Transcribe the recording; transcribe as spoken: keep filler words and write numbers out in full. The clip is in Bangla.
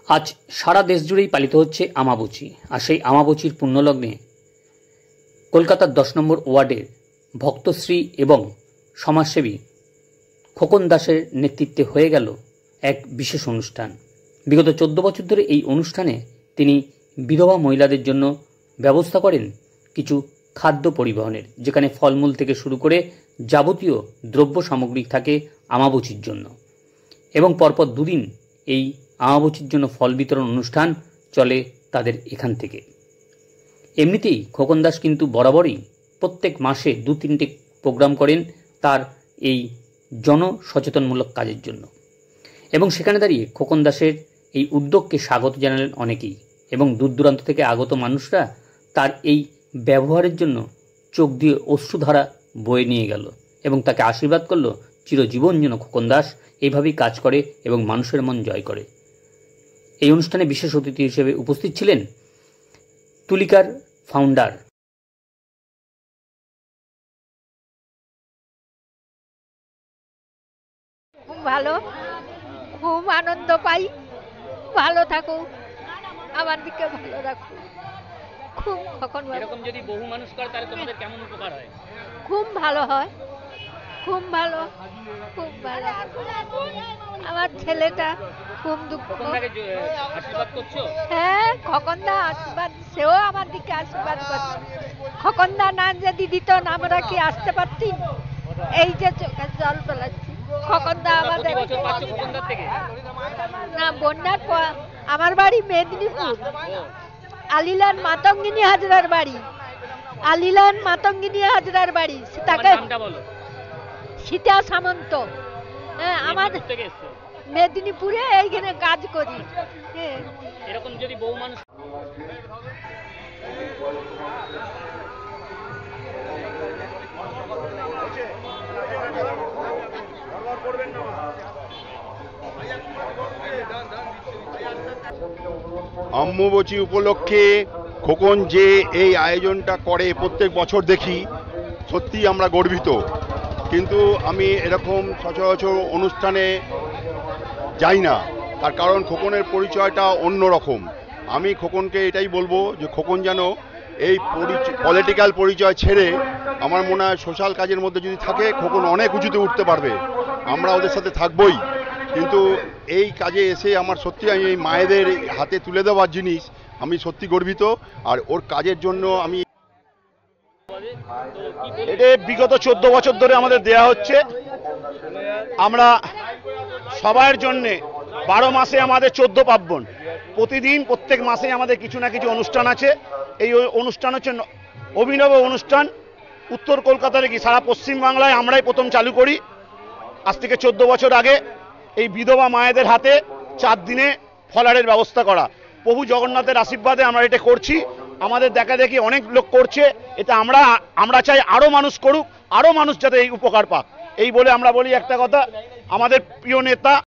আজ সারা দেশ জুড়েই পালিত হচ্ছে আমাবচী। আর সেই আমাবচীর পুণ্যলগ্নে কলকাতার দশ নম্বর ওয়ার্ডের ভক্তশ্রী এবং সমাজসেবী খোকন দাসের নেতৃত্বে হয়ে গেল এক বিশেষ অনুষ্ঠান। বিগত চোদ্দ বছর ধরে এই অনুষ্ঠানে তিনি বিধবা মহিলাদের জন্য ব্যবস্থা করেন কিছু খাদ্য পরিবহনের, যেখানে ফলমূল থেকে শুরু করে যাবতীয় দ্রব্য সামগ্রী থাকে আমাবচীর জন্য। এবং পরপর দুদিন এই আমাবচীর জন্য ফল বিতরণ অনুষ্ঠান চলে তাদের এখান থেকে। এমনিতেই খোকন দাস কিন্তু বরাবরই প্রত্যেক মাসে দু তিনটে প্রোগ্রাম করেন তার এই জনসচেতনমূলক কাজের জন্য। এবং সেখানে দাঁড়িয়ে খোকন দাসের এই উদ্যোগকে স্বাগত জানালেন অনেকেই, এবং দূর দূরান্ত থেকে আগত মানুষরা তার এই ব্যবহারের জন্য চোখ দিয়ে অশ্রুধারা বয়ে নিয়ে গেল এবং তাকে আশীর্বাদ করল চিরজীবন যেন খোকন দাস এইভাবেই কাজ করে এবং মানুষের মন জয় করে। এই অনুষ্ঠানে বিশেষ অতিথি হিসেবে উপস্থিত ছিলেন তুলিকার ফাউন্ডার খুব ভালো, খুব আনন্দ পাই। ভালো থাকো, আমার দিকে ভালো রাখো। খুব কখন এরকম যদি বহু মানুষ করে তাহলে তোমাদের কেমন উপকার হয়? খুব ভালো হয়, খুব ভালো, খুব ভালো। আমার ছেলেটা খুব দুঃখ। আশীর্বাদ করছো? হ্যাঁ, খোকনদা আশীর্বাদ, সেও আমার দিকে আশীর্বাদ করছে। খোকনদা না যদি দিত না আমরা কি আসতে পারছি? এই যে চোখের জল ফেলাচ্ছি। খোকনদা আমাদের না বন্যার পর আমার বাড়ি মেদিনীপুর, আলিলান মাতঙ্গিনী হাজরার বাড়ি, আলিলান মাতঙ্গিনী হাজরার বাড়ি। তাকে সীতা সামন্ত। হ্যাঁ, আমার মেদিনীপুরে এইখানে কাজ করি। এরকম যদি বহু মানুষ আম্মুবচী উপলক্ষে খোকন যে এই আয়োজনটা করে প্রত্যেক বছর দেখি, সত্যি আমরা গর্বিত। কিন্তু আমি এরকম সচরাচর অনুষ্ঠানে যাই না, তার কারণ খোকনের পরিচয়টা অন্য রকম। আমি খোকনকে এটাই বলবো যে খোকন যেন এই পলিটিক্যাল পরিচয় ছেড়ে আমার মনে হয় সোশ্যাল কাজের মধ্যে যদি থাকে খোকন অনেক উঁচুতে উঠতে পারবে। আমরা ওদের সাথে থাকবই, কিন্তু এই কাজে এসে আমার সত্যি আমি এই মায়েদের হাতে তুলে দেওয়ার জিনিস আমি সত্যি গর্বিত। আর ওর কাজের জন্য আমি এটা বিগত চোদ্দ বছর ধরে আমাদের দেয়া হচ্ছে। আমরা সবার জন্যে বারো মাসে আমাদের চোদ্দ পার্বণ, প্রতিদিন প্রত্যেক মাসে আমাদের কিছু না কিছু অনুষ্ঠান আছে। এই অনুষ্ঠান হচ্ছে অভিনব অনুষ্ঠান। উত্তর কলকাতার কি সারা পশ্চিমবাংলায় আমরাই প্রথম চালু করি। আজ থেকে চোদ্দ বছর আগে এই বিধবা মায়েদের হাতে চার দিনে ফলারের ব্যবস্থা করা। প্রভু জগন্নাথের আশীর্বাদে আমরা এটা করছি। আমাদের দেখা দেখি অনেক লোক করছে, এটা আমরা আমরা চাই আরো মানুষ করুক, আরো মানুষ যাতে এই উপকার পাক। এই বলে আমরা বলি একটা কথা, আমাদের প্রিয় নেতা